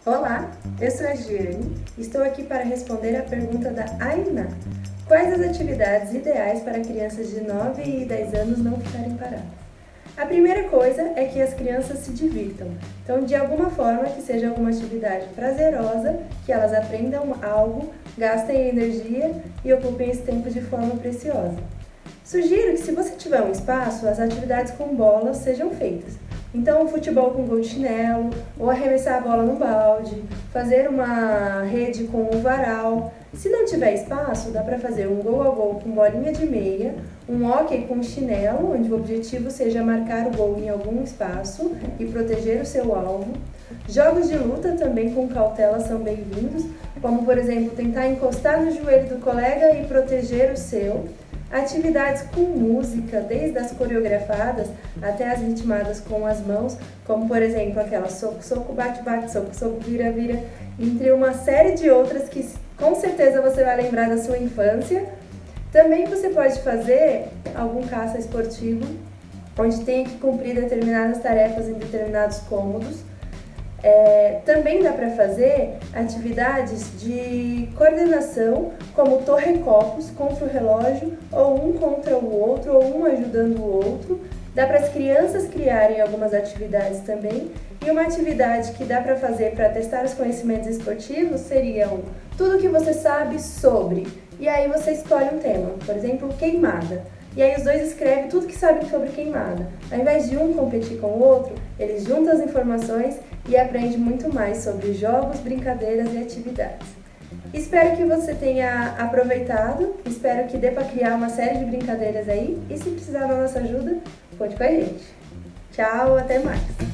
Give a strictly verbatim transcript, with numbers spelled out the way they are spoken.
Olá, eu sou a Giane e estou aqui para responder a pergunta da Ainá. Quais as atividades ideais para crianças de nove e dez anos não ficarem paradas? A primeira coisa é que as crianças se divirtam, então de alguma forma que seja alguma atividade prazerosa, que elas aprendam algo, gastem energia e ocupem esse tempo de forma preciosa. Sugiro que, se você tiver um espaço, as atividades com bolas sejam feitas. Então, futebol com gol de chinelo, ou arremessar a bola no balde, fazer uma rede com um varal. Se não tiver espaço, dá para fazer um gol a gol com bolinha de meia, um hóquei com chinelo, onde o objetivo seja marcar o gol em algum espaço e proteger o seu alvo. Jogos de luta também com cautela são bem-vindos, como, por exemplo, tentar encostar no joelho do colega e proteger o seu. Atividades com música, desde as coreografadas até as ritmadas com as mãos, como por exemplo aquela soco, soco, bate, bate, soco, soco, vira, vira, entre uma série de outras que com certeza você vai lembrar da sua infância. Também você pode fazer algum caça esportivo, onde tenha que cumprir determinadas tarefas em determinados cômodos. É, também dá para fazer atividades de coordenação, como torre-copos contra o relógio, ou um contra o outro, ou um ajudando o outro. Dá para as crianças criarem algumas atividades também. E uma atividade que dá para fazer para testar os conhecimentos esportivos seriam tudo que você sabe sobre. E aí você escolhe um tema, por exemplo, queimada. E aí os dois escrevem tudo que sabem sobre queimada. Ao invés de um competir com o outro, eles juntam as informações e aprendem muito mais sobre jogos, brincadeiras e atividades. Espero que você tenha aproveitado, espero que dê para criar uma série de brincadeiras aí, e se precisar da nossa ajuda, conte com a gente. Tchau, até mais!